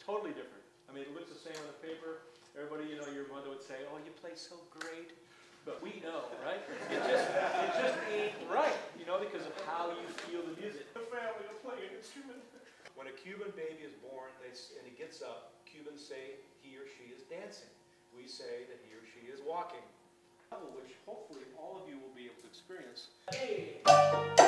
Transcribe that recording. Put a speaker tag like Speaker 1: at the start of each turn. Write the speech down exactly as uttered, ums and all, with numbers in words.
Speaker 1: totally different. I mean, it looks the same on the paper. Everybody, you know, your mother would say, oh, you play so great. But we know, right? It just, it just ain't right, you know, because of how you feel the music.
Speaker 2: The family to play an instrument. When a Cuban baby is born they, and he gets up, Cubans say he or she is dancing. We say that he or she is walking.
Speaker 1: Which hopefully all of you will be able to experience. Hey.